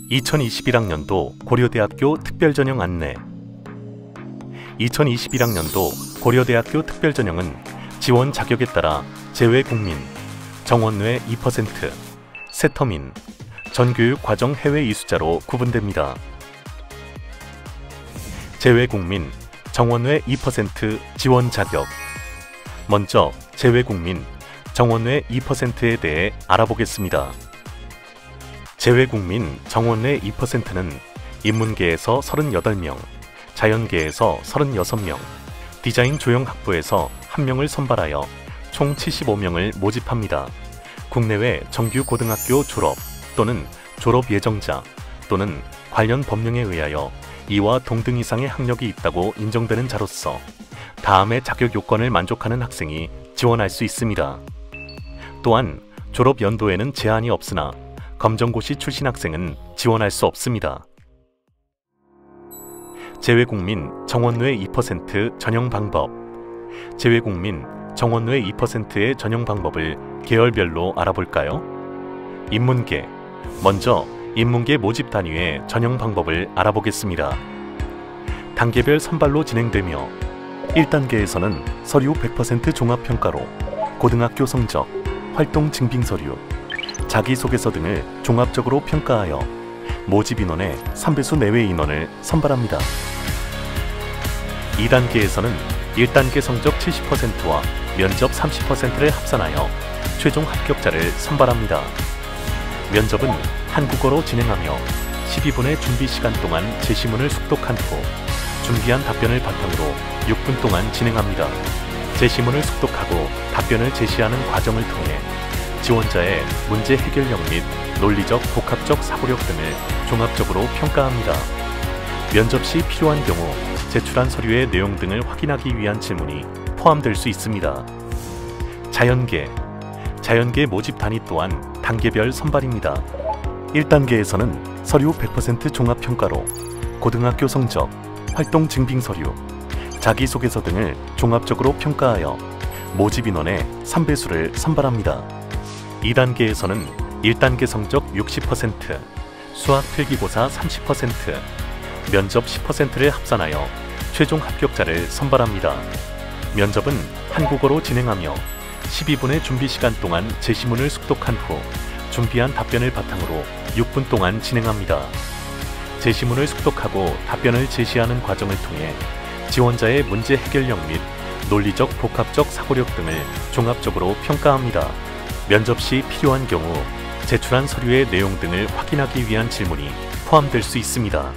2021학년도 고려대학교 특별전형 안내. 2021학년도 고려대학교 특별전형은 지원 자격에 따라 제외국민, 정원외 2%, 새터민, 전교육 과정 해외 이수자로 구분됩니다. 제외국민, 정원외 2% 지원 자격. 먼저 제외국민, 정원외 2%에 대해 알아보겠습니다. 제외국민 정원외 2%는 인문계에서 38명, 자연계에서 36명, 디자인 조형학부에서 1명을 선발하여 총 75명을 모집합니다. 국내외 정규 고등학교 졸업 또는 졸업 예정자 또는 관련 법령에 의하여 이와 동등 이상의 학력이 있다고 인정되는 자로서 다음의 자격 요건을 만족하는 학생이 지원할 수 있습니다. 또한 졸업 연도에는 제한이 없으나 검정고시 출신 학생은 지원할 수 없습니다. 제외국민 정원외 2% 전형 방법. 제외국민 정원외 2%의 전형 방법을 계열별로 알아볼까요? 인문계. 먼저 인문계 모집 단위의 전형 방법을 알아보겠습니다. 단계별 선발로 진행되며 1단계에서는 서류 100% 종합평가로 고등학교 성적, 활동 증빙 서류, 자기소개서 등을 종합적으로 평가하여 모집 인원의 3배수 내외 인원을 선발합니다. 2단계에서는 1단계 성적 70%와 면접 30%를 합산하여 최종 합격자를 선발합니다. 면접은 한국어로 진행하며 12분의 준비 시간 동안 제시문을 숙독한 후 준비한 답변을 바탕으로 6분 동안 진행합니다. 제시문을 숙독하고 답변을 제시하는 과정을 통해 지원자의 문제 해결력 및 논리적, 복합적 사고력 등을 종합적으로 평가합니다. 면접 시 필요한 경우 제출한 서류의 내용 등을 확인하기 위한 질문이 포함될 수 있습니다. 자연계. 자연계 모집 단위 또한 단계별 선발입니다. 1단계에서는 서류 100% 종합평가로 고등학교 성적, 활동 증빙 서류, 자기소개서 등을 종합적으로 평가하여 모집 인원의 3배수를 선발합니다. 2단계에서는 1단계 성적 60%, 수학 필기고사 30%, 면접 10%를 합산하여 최종 합격자를 선발합니다. 면접은 한국어로 진행하며 12분의 준비 시간 동안 제시문을 숙독한 후 준비한 답변을 바탕으로 6분 동안 진행합니다. 제시문을 숙독하고 답변을 제시하는 과정을 통해 지원자의 문제 해결력 및 논리적, 복합적 사고력 등을 종합적으로 평가합니다. 면접 시 필요한 경우 제출한 서류의 내용 등을 확인하기 위한 질문이 포함될 수 있습니다.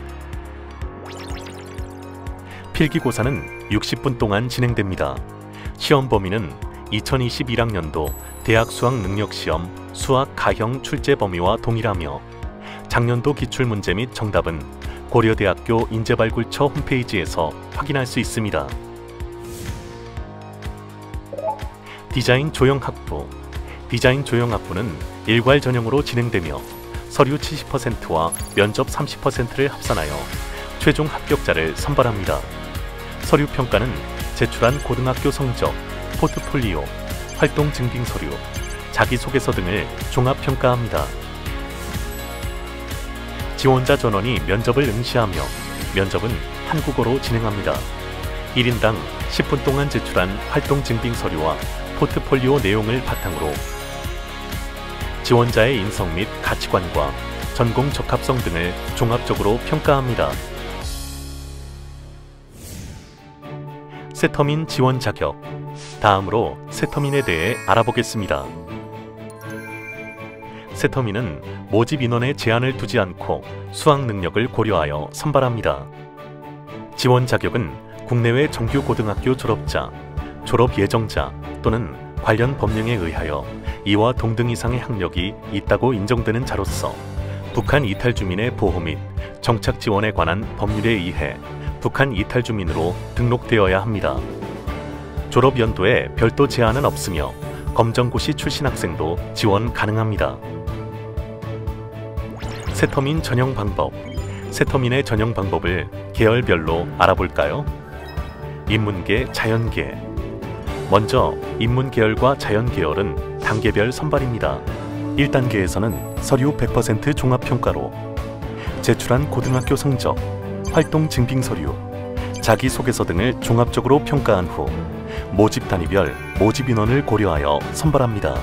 필기고사는 60분 동안 진행됩니다. 시험 범위는 2021학년도 대학 수학능력시험 수학 가형 출제 범위와 동일하며 작년도 기출문제 및 정답은 고려대학교 인재발굴처 홈페이지에서 확인할 수 있습니다. 디자인 조형학부. 디자인 조형학부는 일괄 전형으로 진행되며 서류 70%와 면접 30%를 합산하여 최종 합격자를 선발합니다. 서류 평가는 제출한 고등학교 성적, 포트폴리오, 활동 증빙 서류, 자기소개서 등을 종합평가합니다. 지원자 전원이 면접을 응시하며 면접은 한국어로 진행합니다. 1인당 10분 동안 제출한 활동 증빙 서류와 포트폴리오 내용을 바탕으로 지원자의 인성 및 가치관과 전공 적합성 등을 종합적으로 평가합니다. 새터민 지원 자격. 다음으로 새터민에 대해 알아보겠습니다. 새터민은 모집 인원에 제한을 두지 않고 수학 능력을 고려하여 선발합니다. 지원 자격은 국내외 정규 고등학교 졸업자, 졸업 예정자 또는 관련 법령에 의하여 이와 동등 이상의 학력이 있다고 인정되는 자로서 북한 이탈 주민의 보호 및 정착 지원에 관한 법률에 의해 북한 이탈 주민으로 등록되어야 합니다. 졸업 연도에 별도 제한은 없으며 검정고시 출신 학생도 지원 가능합니다. 새터민 전형 방법. 새터민의 전형 방법을 계열별로 알아볼까요? 인문계, 자연계. 먼저 인문계열과 자연계열은 단계별 선발입니다. 1단계에서는 서류 100% 종합평가로 제출한 고등학교 성적, 활동 증빙 서류, 자기소개서 등을 종합적으로 평가한 후 모집 단위별 모집 인원을 고려하여 선발합니다.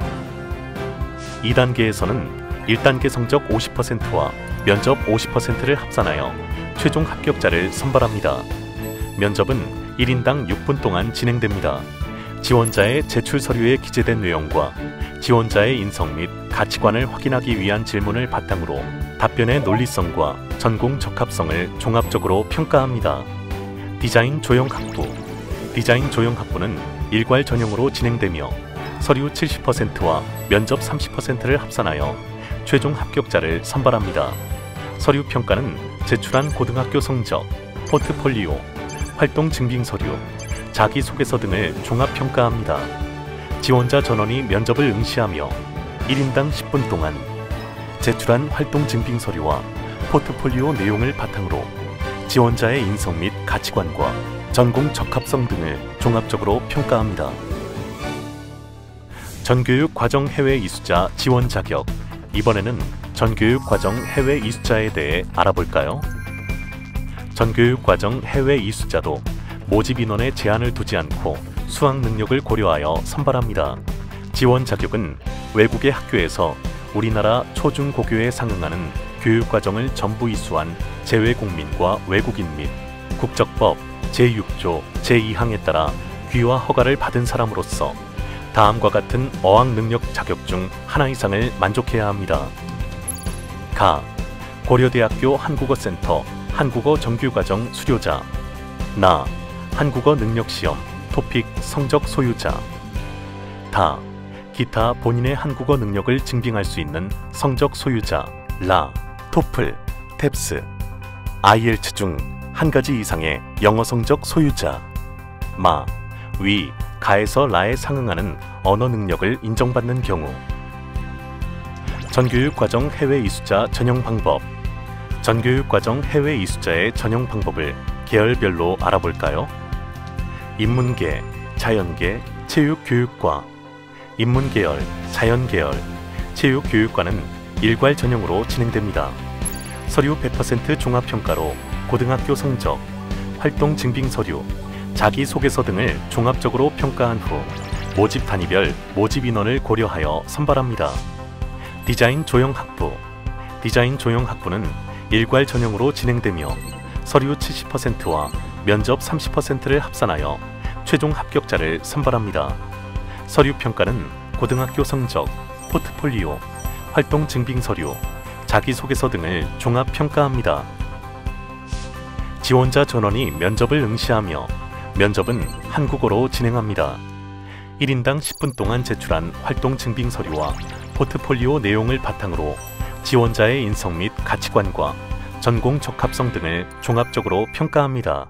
2단계에서는 1단계 성적 50%와 면접 50%를 합산하여 최종 합격자를 선발합니다. 면접은 1인당 6분 동안 진행됩니다. 지원자의 제출 서류에 기재된 내용과 지원자의 인성 및 가치관을 확인하기 위한 질문을 바탕으로 답변의 논리성과 전공 적합성을 종합적으로 평가합니다. 디자인 조형 학부. 디자인 조형 학부는 일괄 전형으로 진행되며 서류 70%와 면접 30%를 합산하여 최종 합격자를 선발합니다. 서류 평가는 제출한 고등학교 성적, 포트폴리오, 활동 증빙 서류, 자기소개서 등을 종합평가합니다. 지원자 전원이 면접을 응시하며 1인당 10분 동안 제출한 활동 증빙 서류와 포트폴리오 내용을 바탕으로 지원자의 인성 및 가치관과 전공 적합성 등을 종합적으로 평가합니다. 전교육 과정 해외 이수자 지원 자격. 이번에는 전교육 과정 해외 이수자에 대해 알아볼까요? 전교육 과정 해외 이수자도 모집 인원에 제한을 두지 않고 수학 능력을 고려하여 선발합니다. 지원 자격은 외국의 학교에서 우리나라 초중고교에 상응하는 교육과정을 전부 이수한 재외국민과 외국인 및 국적법 제6조 제2항에 따라 귀화 허가를 받은 사람으로서 다음과 같은 어학 능력 자격 중 하나 이상을 만족해야 합니다. 가. 고려대학교 한국어센터 한국어 정규과정 수료자. 나. 한국어 능력시험 토픽 성적 소유자. 다. 기타 본인의 한국어 능력을 증빙할 수 있는 성적 소유자. 라. 토플, 탭스, IELTS 중 한 가지 이상의 영어 성적 소유자. 마. 위, 가에서 라에 상응하는 언어 능력을 인정받는 경우. 전교육과정 해외 이수자 전형 방법. 전교육과정 해외 이수자의 전형 방법을 계열별로 알아볼까요? 인문계, 자연계, 체육교육과. 인문계열, 자연계열, 체육교육과는 일괄 전형으로 진행됩니다. 서류 100% 종합평가로 고등학교 성적, 활동 증빙 서류, 자기소개서 등을 종합적으로 평가한 후 모집 단위별 모집 인원을 고려하여 선발합니다. 디자인 조형 학부. 디자인 조형 학부는 일괄 전형으로 진행되며 서류 70%와 면접 30%를 합산하여 최종 합격자를 선발합니다. 서류 평가는 고등학교 성적, 포트폴리오, 활동 증빙 서류, 자기소개서 등을 종합 평가합니다. 지원자 전원이 면접을 응시하며 면접은 한국어로 진행합니다. 1인당 10분 동안 제출한 활동 증빙 서류와 포트폴리오 내용을 바탕으로 지원자의 인성 및 가치관과 전공 적합성 등을 종합적으로 평가합니다.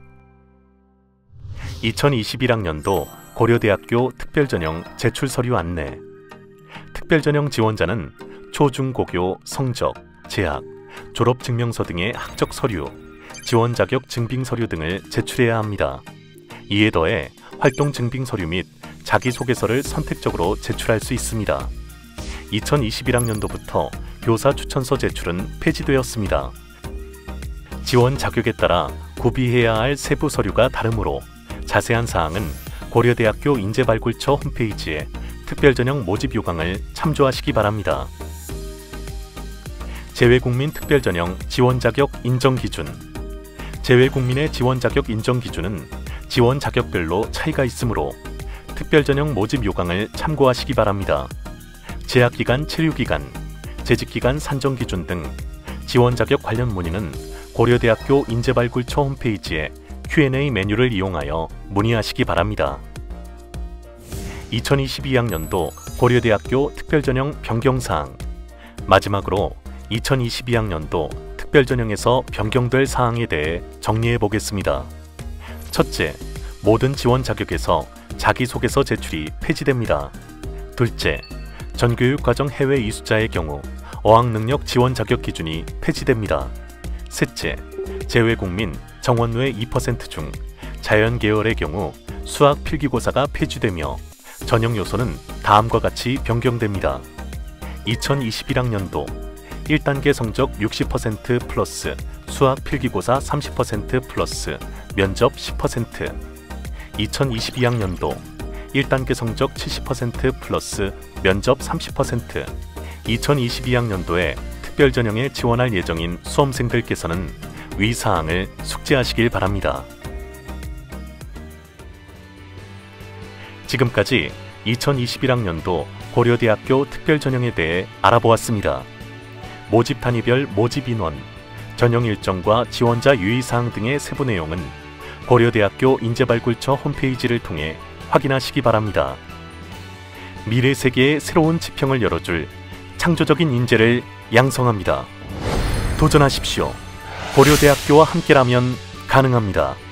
2021학년도 고려대학교 특별전형 제출 서류 안내. 특별전형 지원자는 초중고교 성적, 재학, 졸업증명서 등의 학적 서류, 지원 자격 증빙 서류 등을 제출해야 합니다. 이에 더해 활동 증빙 서류 및 자기소개서를 선택적으로 제출할 수 있습니다. 2021학년도부터 교사 추천서 제출은 폐지되었습니다. 지원 자격에 따라 구비해야 할 세부 서류가 다르므로 자세한 사항은 고려대학교 인재발굴처 홈페이지에 특별전형 모집 요강을 참조하시기 바랍니다. 재외국민 특별전형 지원 자격 인정 기준. 재외국민의 지원 자격 인정 기준은 지원 자격별로 차이가 있으므로 특별전형 모집 요강을 참고하시기 바랍니다. 재학기간, 체류기간, 재직기간 산정 기준 등 지원 자격 관련 문의는 고려대학교 인재발굴처 홈페이지에 Q&A 메뉴를 이용하여 문의하시기 바랍니다. 2022학년도 고려대학교 특별전형 변경사항. 마지막으로 2022학년도 특별전형에서 변경될 사항에 대해 정리해 보겠습니다. 첫째, 모든 지원 자격에서 자기소개서 제출이 폐지됩니다. 둘째, 전교육과정 해외 이수자의 경우 어학능력 지원 자격 기준이 폐지됩니다. 셋째, 재외국민 정원외 2% 중 자연계열의 경우 수학 필기고사가 폐지되며 전형 요소는 다음과 같이 변경됩니다. 2021학년도 1단계 성적 60% 플러스 수학 필기고사 30% 플러스 면접 10%. 2022학년도 1단계 성적 70% 플러스 면접 30%. 2022학년도에 특별전형에 지원할 예정인 수험생들께서는 위 사항을 숙지하시길 바랍니다. 지금까지 2021학년도 고려대학교 특별전형에 대해 알아보았습니다. 모집 단위별 모집 인원, 전형 일정과 지원자 유의사항 등의 세부 내용은 고려대학교 인재발굴처 홈페이지를 통해 확인하시기 바랍니다. 미래 세계의 새로운 지평을 열어줄 창조적인 인재를 양성합니다. 도전하십시오. 고려대학교와 함께라면 가능합니다.